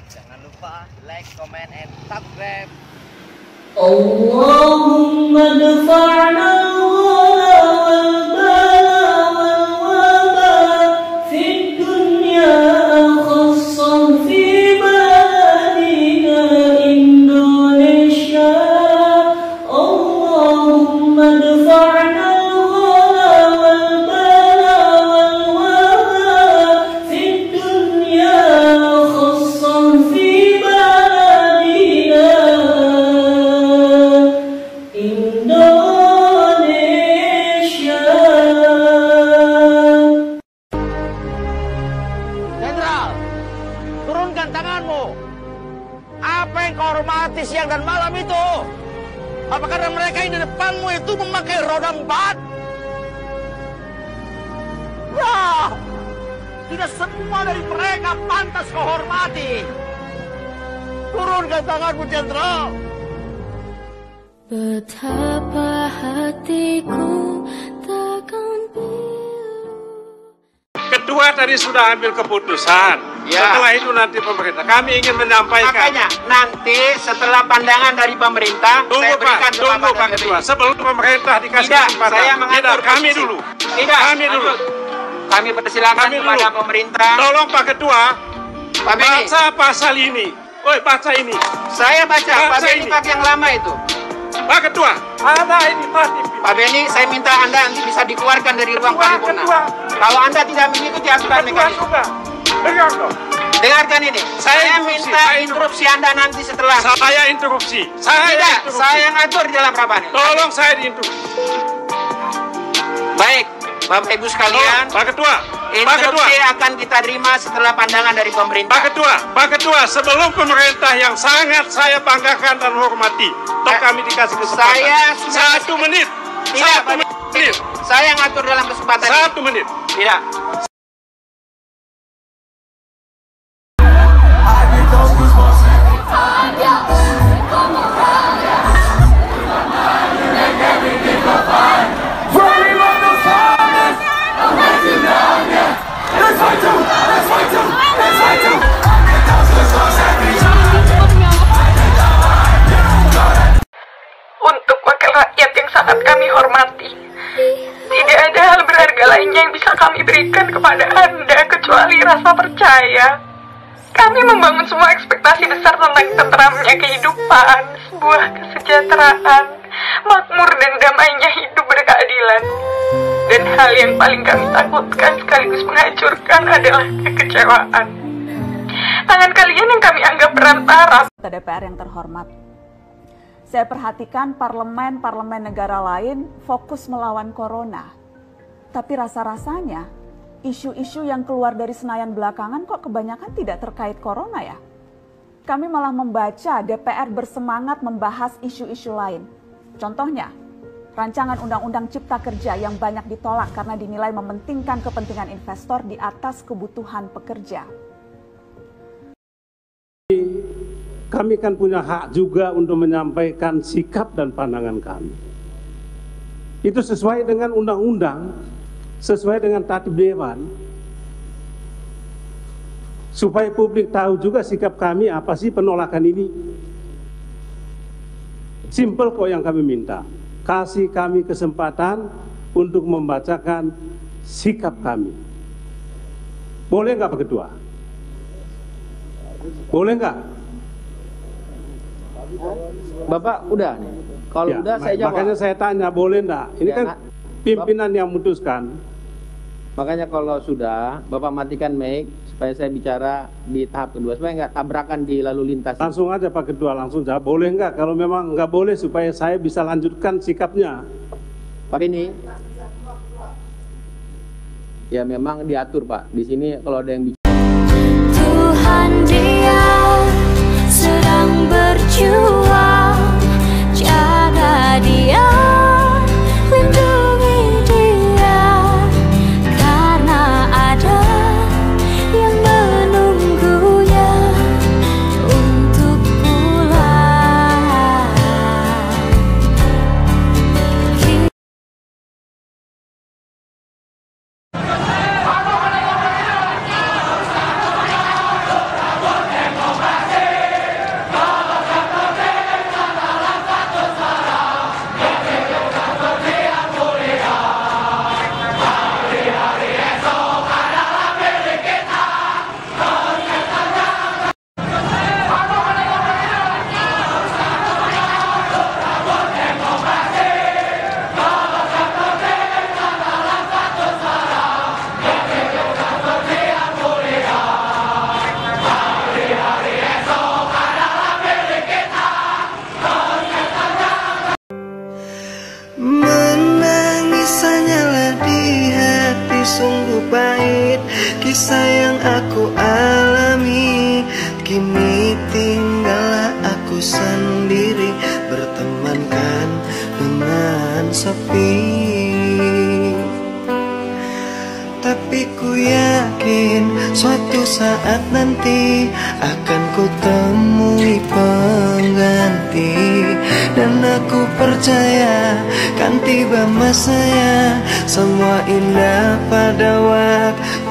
Jangan lupa like, comment, and subscribe. Allahumma dafa'na turunkan tanganmu. Apa yang kau hormati siang dan malam itu? Apakah mereka yang di depanmu itu memakai roda 4? Wah, tidak semua dari mereka pantas kau hormati. Turunkan tanganmu, Jenderal. Betapa hatiku takkan pilu. Ketua tadi sudah ambil keputusan. Ya. Setelah itu nanti pemerintah. Kami ingin menyampaikan. Makanya nanti setelah pandangan dari pemerintah, saya berikan tunggu Pak Ketua. Sebelum pemerintah dikasih kesempatan. Saya mengatur kami dulu. Tidak. Kami dulu. Kami persilakan kepada pemerintah. Tolong Pak Ketua. Pak Beni. Baca pasal ini. Baca ini. Saya baca. Pak Beni pakai yang lama itu. Pak Ketua, ada ini Pak. Pak Beni, saya minta Anda nanti bisa dikeluarkan dari ruang paripurna. Kalau Anda tidak mengikuti aturan mekanisme. Dengarkan ini. Saya minta interupsi Anda nanti setelah. Saya interupsi. Saya ngatur di dalam rapat ini. Tolong saya diinterupsi. Baik, Bapak Ibu sekalian. Pak Ketua. Interupsi akan kita terima setelah pandangan dari pemerintah. Pak Ketua, sebelum pemerintah yang sangat saya banggakan dan hormati, kami dikasih kesempatan. Saya sudah 1 menit. Tidak, 1 menit. Saya ngatur dalam kesempatan 1 menit. Tidak. Untuk wakil rakyat yang sangat kami hormati, tidak ada hal berharga lainnya yang bisa kami berikan kepada Anda kecuali rasa percaya. Kami membangun semua ekspektasi besar tentang tenteramnya kehidupan, sebuah kesejahteraan, makmur dan damainya hidup berkeadilan. Dan hal yang paling kami takutkan sekaligus menghancurkan adalah kekecewaan. Tangan kalian yang kami anggap perantara. DPR yang terhormat, saya perhatikan parlemen negara lain fokus melawan corona. Tapi rasa-rasanya isu-isu yang keluar dari Senayan belakangan kok kebanyakan tidak terkait corona ya. Kami malah membaca DPR bersemangat membahas isu-isu lain. Contohnya, rancangan Undang-Undang Cipta Kerja yang banyak ditolak karena dinilai mementingkan kepentingan investor di atas kebutuhan pekerja. Kami kan punya hak juga untuk menyampaikan sikap dan pandangan kami. Itu sesuai dengan undang-undang, sesuai dengan tertib dewan. Supaya publik tahu juga sikap kami apa sih penolakan ini. Simple kok yang kami minta. Kasih kami kesempatan untuk membacakan sikap kami. Boleh nggak Pak Ketua? Boleh nggak? Bapak udah nih. Kalau Ya, udah saya jawab. makanya saya tanya boleh enggak? Ini Ya, kan pimpinan yang memutuskan. Makanya kalau sudah Bapak matikan mic supaya saya bicara di tahap kedua supaya nggak tabrakan di lalu lintas. Langsung aja Pak Ketua, langsung jawab. Boleh enggak? Kalau memang enggak boleh supaya saya bisa lanjutkan sikapnya. Pak ini ya memang diatur Pak. Di sini kalau ada yang bicara. Tuhan Dia sedang berjuang, jaga Dia, lindungi Dia, karena ada yang menunggunya untuk pulang. yang aku alami. Kini tinggallah aku sendiri, bertemankan dengan sepi. Tapi ku yakin suatu saat nanti akan ku temui pengganti. Dan aku percaya kan tiba masanya, semua indah pada waktu